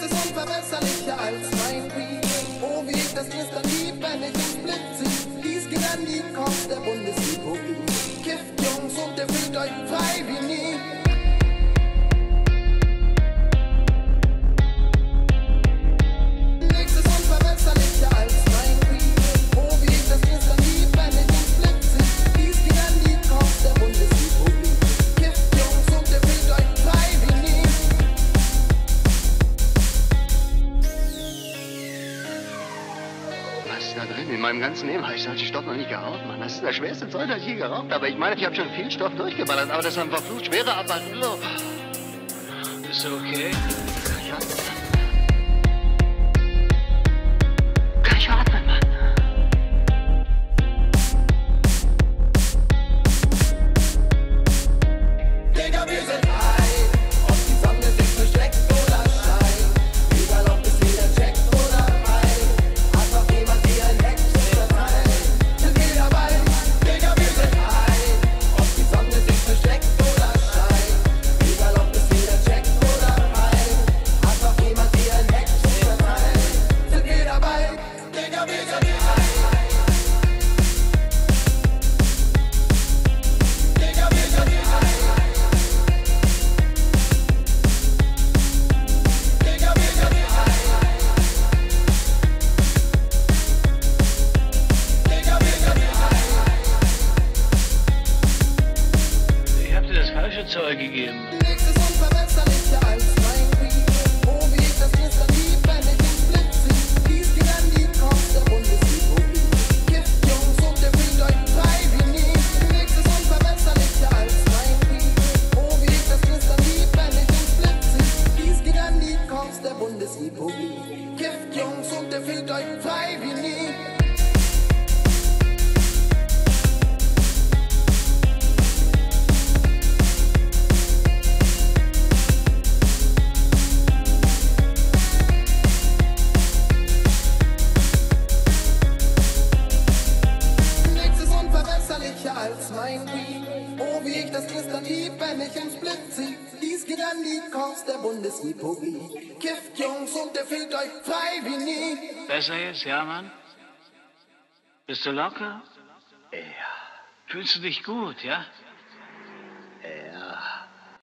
Nix ist unverbesserlicher als mein Weed. Oh, wie ich das knistern lieb, wenn ich ins Split zieh. Dies ging an die Kost der Bundesrepublik. Kifft, Jungs, und ihr fühlt euch frei wie nie. Nix ist unverbesserlicher als mein Weed. Oh, wie ich das knistern lieb, wenn ich ins Split zieh. Dies ging an die Kost der Bundesrepublik. Kifft, Jungs, und ihr fühlt euch frei wie nie. Was ist da drin? In meinem ganzen Leben habe ich solchen Stoff noch nicht geraucht, Mann. Das ist das schwerste Zeug, das ich je geraucht habe. Ich meine, ich habe schon viel Stoff durchgeballert, aber das ist ein verflucht schwerer Apparillo. Ist okay? Ja. Kann ich atmen, Mann? Digga, wir sind high. Ob die Sonne sich versteckt oder scheint. Egal ob es jeder checkt oder rein. Einfach jemand wie ein Hex verteilt. Sind wir dabei? Digga, wir sind high. Ob die Sonne sich versteckt oder scheint. Egal ob es jeder checkt oder rein. Einfach jemand wie ein Hex verteilt. Sind wir dabei? Digga, wir sind high. Digga, wir sind high. Digga, wir sind high. Digga, wir sind high. Ich hab dir das falsche Zeug gegeben. Nix ist unverbesserlicher als mein Weed. Oh, wie ich das knistern lieb, wenn ich ins Split zieh. Dies ging an die Kost der Bundesrepublik. Kifft, Jungs, und ihr fühlt euch frei wie nie. Nix ist unverbesserlicher als mein Weed. Oh, wie ich das knistern lieb, wenn ich ins Split zieh. Dies ging an die Kost der Bundesrepublik. Kifft, Jungs, und ihr fühlt euch frei wie nie. Nix ist unverbesserlicher als mein Weed. Oh, wie ich das knistern lieb, wenn ich ins Split zieh. Dies geht an die Kost der Bundesrepublik. Kifft, Jungs, und ihr fühlt euch frei wie nie. Besser jetzt, ja, Mann? Bist du locker? Ja. Fühlst du dich gut, ja?